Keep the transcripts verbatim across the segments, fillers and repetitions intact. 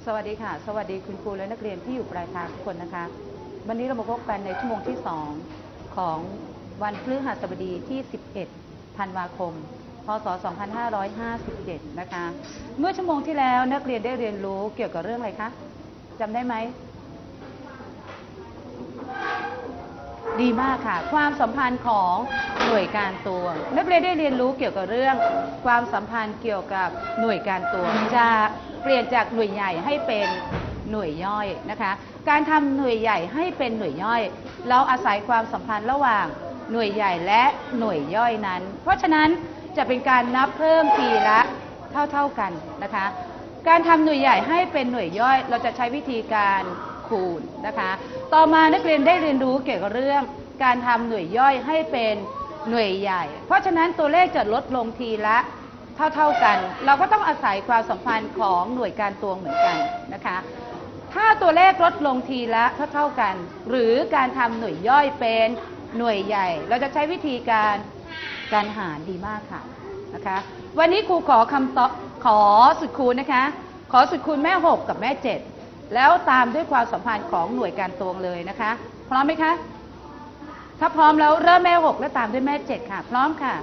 สวัสดีค่ะสวัสดีคุณครูและนักเรียนที่อยู่ปลายทางทุกคนนะคะวันนี้เรามาพบกันในชั่วโมงที่สองของวันพฤหัสบดีที่สิบเอ็ดธันวาคมพศสองพันห้าร้อยห้าสิบเจ็ดนะคะเมื่อชั่วโมงที่แล้วนักเรียนได้เรียนรู้เกี่ยวกับเรื่องอะไรคะจำได้ไหมดีมากค่ะความสัมพันธ์ของหน่วยการตัวนักเรียนได้เรียนรู้เกี่ยวกับเรื่องความสัมพันธ์เกี่ยวกับหน่วยการตัวจะเปลี่ยนจากหน่วยใหญ่ให้เป็นหน่วยย่อยนะคะการทำหน่วยใหญ่ให้เป็นหน่วยย่อยเราอาศัยความสัมพันธ์ระหว่างหน่วยใหญ่และหน่วยย่อยนั้นเพราะฉะนั้นจะเป็นการนับเพิ่มทีละเท่าๆกันนะคะการทำหน่วยใหญ่ให้เป็นหน่วยย่อยเราจะใช้วิธีการคูณนะคะต่อมานักเรียนได้เรียนรู้เกี่ยวกับเรื่องการทำหน่วยย่อยให้เป็นหน่วยใหญ่เพราะฉะนั้นตัวเลขจะลดลงทีละเท่าๆกันเราก็ต้องอาศัยความสัมพันธ์ของหน่วยการตวงเหมือนกันนะคะถ้าตัวเลขลดลงทีละเท่าๆกันหรือการทำหน่วยย่อยเป็นหน่วยใหญ่เราจะใช้วิธีการการหารดีมากค่ะนะคะวันนี้ครูขอคำตอบขอสุดคูณนะคะขอสุดคูณแม่หกกับแม่เจ็ดแล้วตามด้วยความสัมพันธ์ของหน่วยการตวงเลยนะคะพร้อมไหมคะถ้าพร้อมแล้วเริ่มแม่หกแล้วตามด้วยแม่เจ็ดค่ะพร้อมค่ะ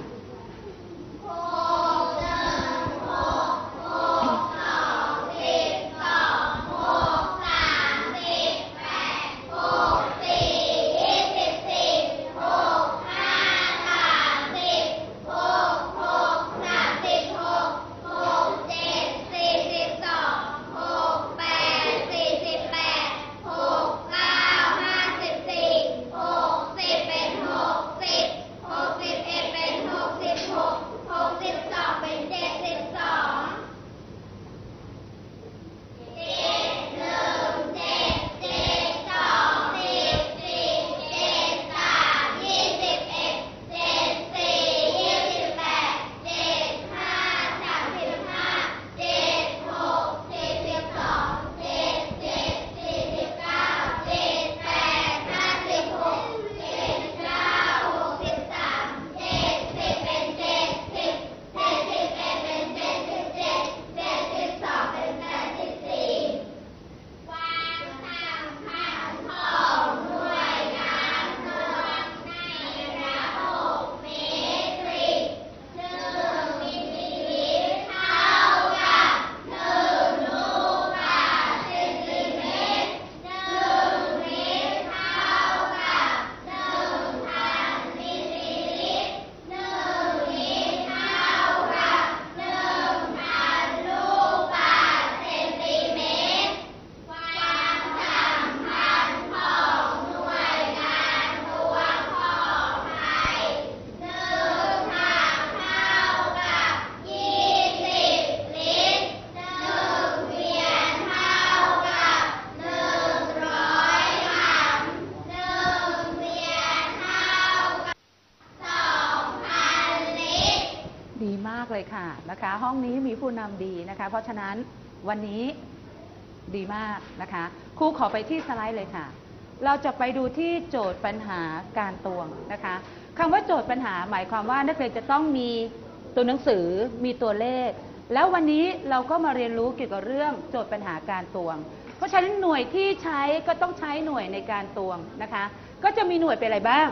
ดีมากเลยค่ะนะคะห้องนี้มีผู้นำดีนะคะเพราะฉะนั้นวันนี้ดีมากนะคะครูขอไปที่สไลด์เลยค่ะเราจะไปดูที่โจทย์ปัญหาการตวงนะคะคำว่าโจทย์ปัญหาหมายความว่านักเรียนจะต้องมีตัวหนังสือมีตัวเลขแล้ววันนี้เราก็มาเรียนรู้เกี่ยวกับเรื่องโจทย์ปัญหาการตวงเพราะฉะนั้นหน่วยที่ใช้ก็ต้องใช้หน่วยในการตวงนะคะก็จะมีหน่วยเป็นอะไรบ้าง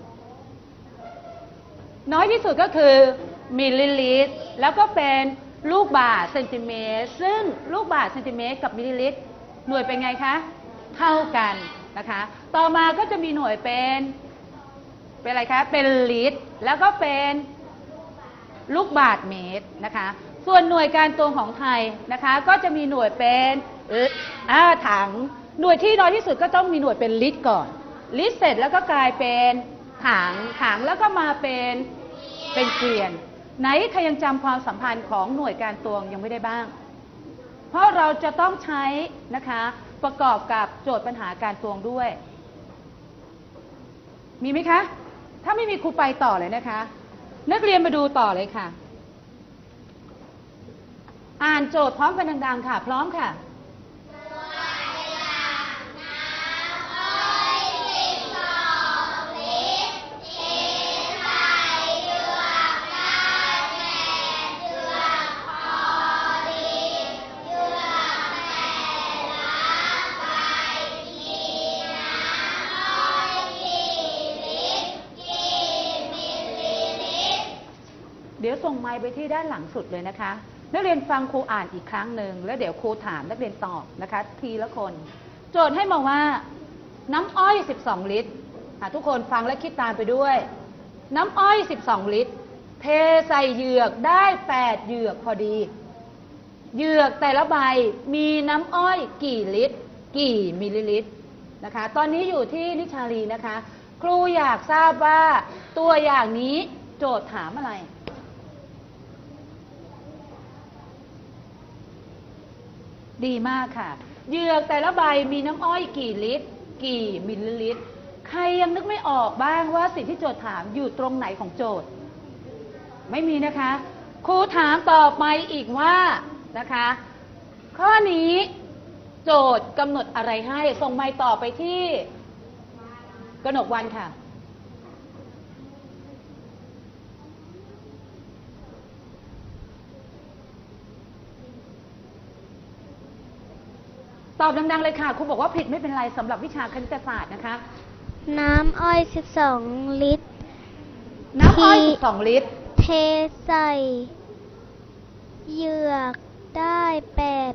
น้อยที่สุดก็คือมิลลิลิตรแล้วก็เป็นลูกบาศก์เซนติเมตรซึ่งลูกบาศก์เซนติเมตรกับมิลลิลิตรหน่วยเป็นไงคะเท่ากันนะคะต่อมาก็จะมีหน่วยเป็นเป็นอะไรคะเป็นลิตรแล้วก็เป็นลูกบาศก์เมตรนะคะส่วนหน่วยการตวงของไทยนะคะก็จะมีหน่วยเป็นอ่าถังหน่วยที่น้อยที่สุดก็ต้องมีหน่วยเป็นลิตรก่อนลิตรเสร็จแล้วก็กลายเป็นถังถังแล้วก็มาเป็นเป็นเกวียนไหนใครยังจำความสัมพันธ์ของหน่วยการตวงยังไม่ได้บ้างเพราะเราจะต้องใช้นะคะประกอบกับโจทย์ปัญหาการตวงด้วยมีไหมคะถ้าไม่มีครูไปต่อเลยนะคะนักเรียนมาดูต่อเลยค่ะอ่านโจทย์พร้อมกันดังๆค่ะพร้อมค่ะส่งไมค์ไปที่ด้านหลังสุดเลยนะคะนักเรียนฟังครูอ่านอีกครั้งหนึ่งแล้วเดี๋ยวครูถามนักเรียนตอบนะคะทีละคนโจทย์ให้มาว่าน้ำอ้อยสิบสองลิตรทุกคนฟังและคิดตามไปด้วยน้ำอ้อยสิบสองลิตรเทใส่เหยือกได้แปดเหยือกพอดีเหยือกแต่ละใบมีน้ำอ้อยกี่ลิตรกี่มิลลิลิตรนะคะตอนนี้อยู่ที่นิชาลีนะคะครูอยากทราบว่าตัวอย่างนี้โจทย์ถามอะไรดีมากค่ะเหยือกแต่ละใบมีน้ำอ้อยกี่ลิตรกี่มิลลิลิตรใครยังนึกไม่ออกบ้างว่าสิ่งที่โจทย์ถามอยู่ตรงไหนของโจทย์ไม่มีนะคะครูถามต่อไปอีกว่านะคะข้อนี้โจทย์กำหนดอะไรให้ส่งไมค์ต่อไปที่กนกวรรณค่ะตอบดังๆเลยค่ะครูบอกว่าผิดไม่เป็นไรสำหรับวิชาคณิตศาสตร์นะคะน้ำอ้อยสิบสองลิตรน้ำอ้อยสิบสองลิตรเทใส่เหยือกได้แปด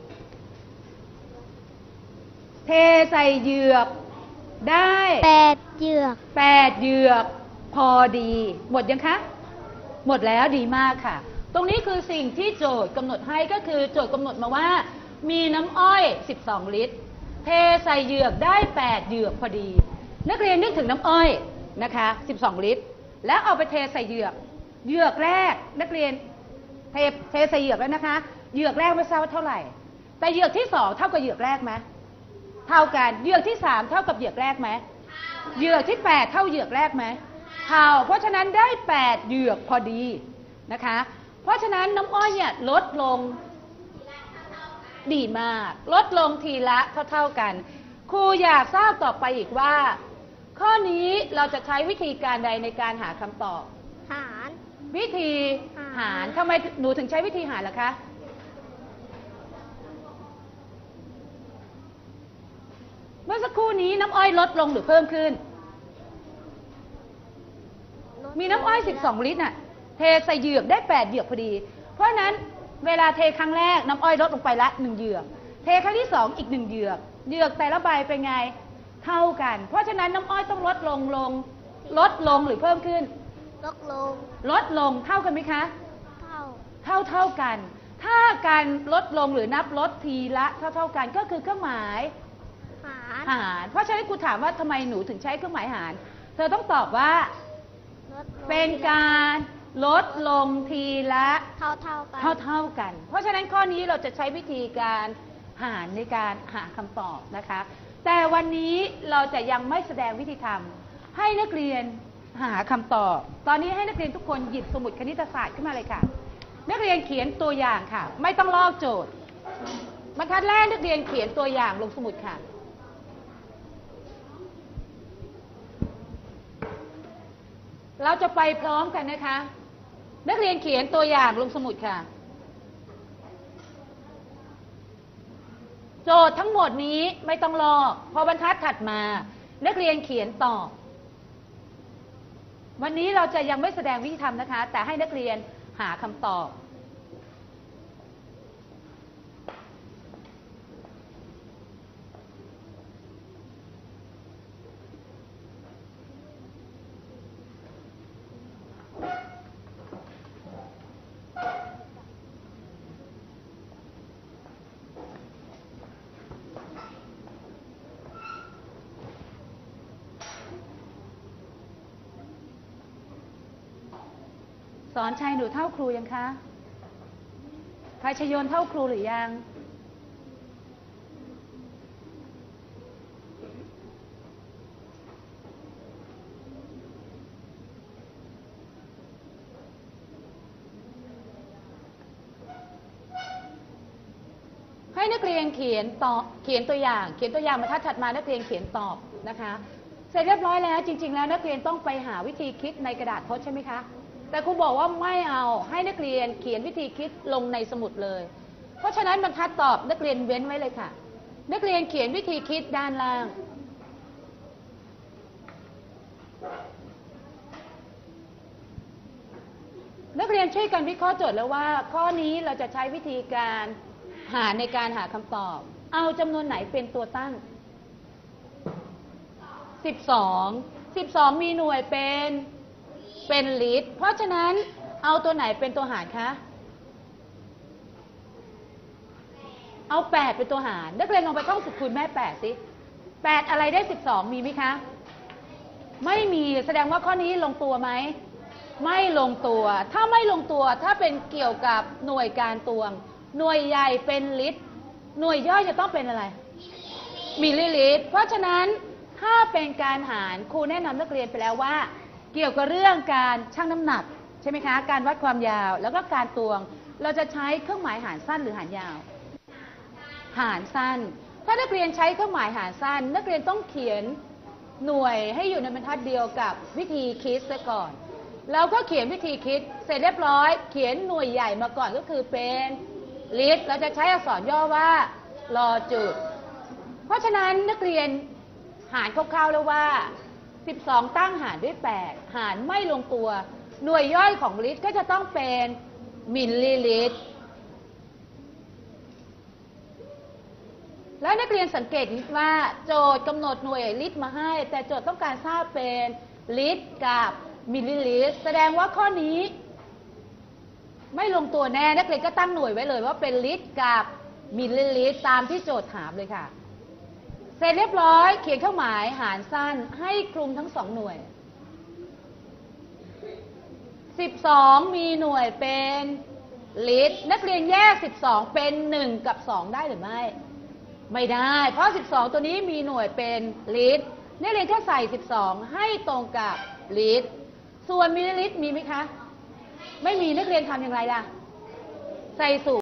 เทใส่เหยือกได้แปดเหยือกแปดเหยือกพอดีหมดยังคะหมดแล้วดีมากค่ะตรงนี้คือสิ่งที่โจทย์กำหนดให้ก็คือโจทย์กำหนดมาว่ามีน้ำอ้อยสิบสองลิตรเทใส่เหยือกได้แปดเหยือกพอดีนักเรียนนึกถึงน้ำอ้อยนะคะสิบสองลิตรแล้วเอาไปเทใส่เหยือกเหยือกแรกนักเรียนเทเทใส่เหยือกแล้วนะคะเหยือกแรกไม่ทราบว่าเท่าไหร่แต่เหยือกที่สองเท่ากับเหยือกแรกไหมเท่ากันเหยือกที่สามเท่ากับเหยือกแรกไหมเหยือกที่แปดเท่าเหยือกแรกไหมเท่าเพราะฉะนั้นได้แปดเหยือกพอดีนะคะเพราะฉะนั้นน้ำอ้อยเนี่ยลดลงดีมากลดลงทีละเท่าๆกันครูอยากทราบต่อไปอีกว่าข้อนี้เราจะใช้วิธีการใดในการหาคำตอบหารวิธีหารทำไมหนูถึงใช้วิธีหารล่ะคะเมื่อสักครู่นี้น้ำอ้อยลดลงหรือเพิ่มขึ้นมีน้ำอ้อยสิบสองลิตรน่ะเทใส่เหยือกได้แปดเหยือกพอดีเพราะนั้นเวลาเทครั้งแรกน้ำอ้อยลดลงไปละหนึ่งเหยือกเทครั้งที่สองอีกหนึ่งเหยือกเหยือกแต่ละใบเป็นไงเท่ากันเพราะฉะนั้นน้ำอ้อยต้องลดลงลงลดลงหรือเพิ่มขึ้นลดลงลดลงเท่ากันไหมคะเท่าเท่าเท่ากันถ้าการลดลงหรือนับลดทีละเท่าเท่ากันก็คือเครื่องหมายหารหารเพราะฉะนั้นครูถามว่าทำไมหนูถึงใช้เครื่องหมายหารเธอต้องตอบว่าเป็นการลดลงทีละเท่าเท่ากันเท่าเท่ากันเพราะฉะนั้นข้อนี้เราจะใช้วิธีการหารในการหาคำตอบนะคะแต่วันนี้เราจะยังไม่แสดงวิธีทำให้นักเรียนหาคำตอบตอนนี้ให้นักเรียนทุกคนหยิบสมุดคณิตศาสตร์ขึ้นมาเลยค่ะนักเรียนเขียนตัวอย่างค่ะไม่ต้องลอกโจทย์บรรทัดแรกนักเรียนเขียนตัวอย่างลงสมุดค่ะเราจะไปพร้อมกันนะคะนักเรียนเขียนตัวอย่างลงสมุดค่ะโจทย์ทั้งหมดนี้ไม่ต้องลอกพอบรรทัดถัดมานักเรียนเขียนตอบวันนี้เราจะยังไม่แสดงวิธีทำนะคะแต่ให้นักเรียนหาคำตอบสอนชัยหนูเท่าครูยังคะภัยชยนเท่าครูหรือยังให้นักเรียนเขียนตอบเขียนตัวอย่างเขียนตัวอย่างบรรทัดถัดมานักเรียนเขียนตอบนะคะเสร็จเรียบร้อยแล้วจริงๆแล้วนักเรียนต้องไปหาวิธีคิดในกระดาษทดใช่ไหมคะแต่ครูบอกว่าไม่เอาให้นักเรียนเขียนวิธีคิดลงในสมุดเลยเพราะฉะนั้นบรรทัดตอบนักเรียนเว้นไว้เลยค่ะนักเรียนเขียนวิธีคิดด้านล่างนักเรียนช่วยกันวิเคราะห์โจทย์แล้วว่า ข้อนี้เราจะใช้วิธีการหาในการหาคำตอบ เอาจำนวนไหนเป็นตัวตั้ง สิบสอง สิบสอง มีหน่วยเป็นเป็นลิตร เพราะฉะนั้นเอาตัวไหนเป็นตัวหารคะ เอาแปดเป็นตัวหาร นักเรียนลองไปท่องสูตรคูณแม่แปดสิแปดอะไรได้สิบสองมีไหมคะ ไม่มีแสดงว่าข้อนี้ลงตัวไหม ไม่ลงตัว ถ้าไม่ลงตัวถ้าเป็นเกี่ยวกับหน่วยการตวง หน่วยใหญ่เป็นลิตร หน่วยย่อยจะต้องเป็นอะไรมิลลิลิตร เพราะฉะนั้นถ้าเป็นการหารครูแนะนำนักเรียนไปแล้วว่า เกี่ยวกับเรื่องการชั่งน้ำหนักใช่ไหมคะ การวัดความยาวแล้วก็การตวง เราจะใช้เครื่องหมายหารสั้นหรือหารยาว หารสั้น ถ้านักเรียนใช้เครื่องหมายหารสั้น นักเรียนต้องเขียนหน่วยให้อยู่ในบรรทัดเดียวกับวิธีคิดซะก่อนแล้วก็เขียนวิธีคิดเสร็จเรียบร้อยเขียนหน่วยใหญ่มาก่อนก็คือเป็นลิตรเราจะใช้อักษรย่อว่ารอจุดเพราะฉะนั้นนักเรียนหารคร่าวๆแล้วว่าสิบสองตั้งหารด้วยแปดหารไม่ลงตัวหน่วยย่อยของลิตรก็จะต้องเป็นมิลลิลิตรแล้วนักเรียนสังเกตว่าโจทย์กำหนดหน่วยลิตรมาให้แต่โจทย์ต้องการทราบเป็นลิตรกับมิลลิลิตรแสดงว่าข้อนี้ไม่ลงตัวแน่นักเรียนก็ตั้งหน่วยไว้เลยว่าเป็นลิตรกับมิลลิลิตรตามที่โจทย์ถามเลยค่ะเสร็จเรียบร้อยเขียนเครื่องหมายหารสั้นให้คลุมทั้งสองหน่วยสิบสองมีหน่วยเป็นลิตรนักเรียนแยกสิบสองเป็นหนึ่งกับสองได้หรือไม่ไม่ได้เพราะสิบสองตัวนี้มีหน่วยเป็นลิตรนักเรียนแค่ใส่สิบสองให้ตรงกับลิตรส่วนมิลลิลิตรมีไหมคะไม่มีนักเรียนทำอย่างไรล่ะใส่สูตร